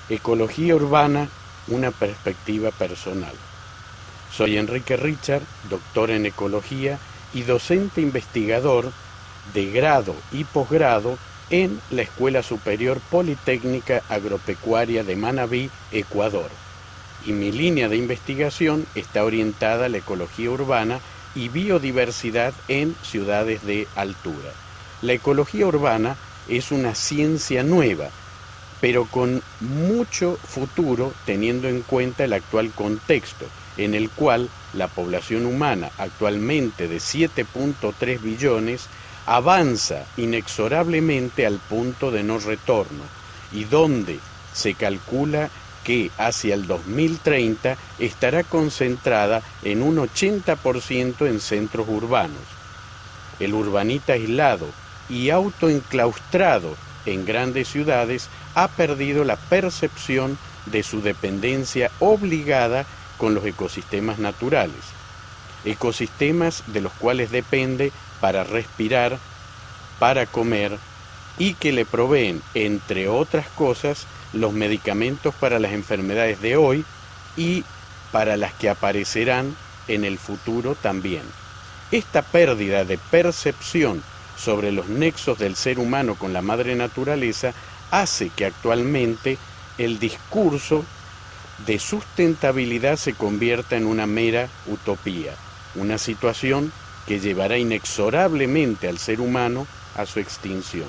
Ecología urbana, una perspectiva personal. Soy Enrique Richard, doctor en ecología y docente investigador de grado y posgrado en la Escuela Superior Politécnica Agropecuaria de Manabí, Ecuador. Y mi línea de investigación está orientada a la ecología urbana y biodiversidad en ciudades de altura. La ecología urbana es una ciencia nueva, pero con mucho futuro teniendo en cuenta el actual contexto, en el cual la población humana, actualmente de 7.3 billones, avanza inexorablemente al punto de no retorno, y donde se calcula que hacia el 2030 estará concentrada en un 80% en centros urbanos. El urbanita aislado y autoenclaustrado en grandes ciudades ha perdido la percepción de su dependencia obligada con los ecosistemas naturales, ecosistemas de los cuales depende para respirar, para comer y que le proveen, entre otras cosas, los medicamentos para las enfermedades de hoy y para las que aparecerán en el futuro también. Esta pérdida de percepción sobre los nexos del ser humano con la madre naturaleza hace que actualmente el discurso de sustentabilidad se convierta en una mera utopía, una situación que llevará inexorablemente al ser humano a su extinción.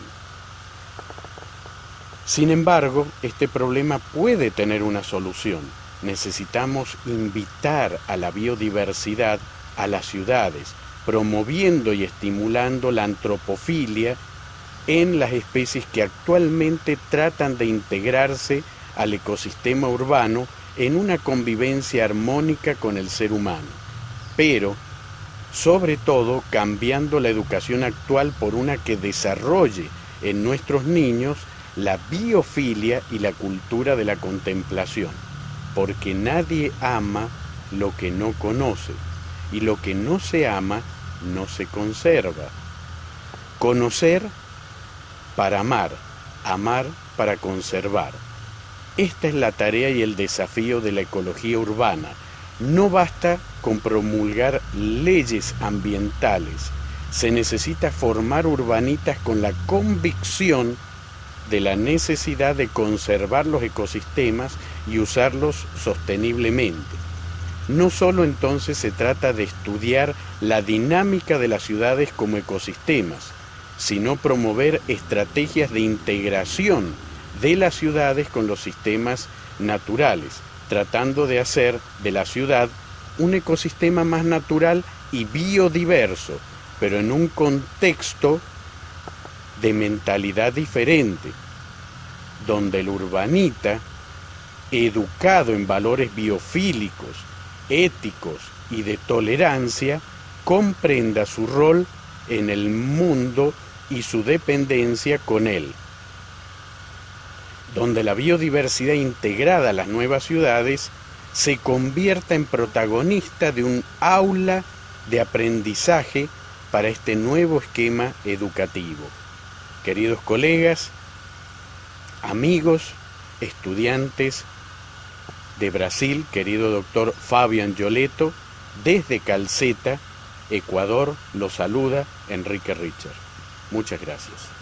Sin embargo, este problema puede tener una solución. Necesitamos invitar a la biodiversidad a las ciudades, promoviendo y estimulando la antropofilia en las especies que actualmente tratan de integrarse al ecosistema urbano en una convivencia armónica con el ser humano, pero sobre todo cambiando la educación actual por una que desarrolle en nuestros niños la biofilia y la cultura de la contemplación, porque nadie ama lo que no conoce, y lo que no se ama no se conserva. Conocer para amar, amar para conservar. Esta es la tarea y el desafío de la ecología urbana. No basta con promulgar leyes ambientales, se necesita formar urbanitas con la convicción de la necesidad de conservar los ecosistemas y usarlos sosteniblemente. No solo entonces se trata de estudiar la dinámica de las ciudades como ecosistemas, sino promover estrategias de integración de las ciudades con los sistemas naturales, tratando de hacer de la ciudad un ecosistema más natural y biodiverso, pero en un contexto de mentalidad diferente, donde el urbanita, educado en valores biofílicos, éticos y de tolerancia, comprenda su rol en el mundo y su dependencia con él, donde la biodiversidad integrada a las nuevas ciudades se convierta en protagonista de un aula de aprendizaje para este nuevo esquema educativo. Queridos colegas, amigos, estudiantes de Brasil, querido doctor Fabio Angioletto, desde Calceta, Ecuador, los saluda Enrique Richard. Muchas gracias.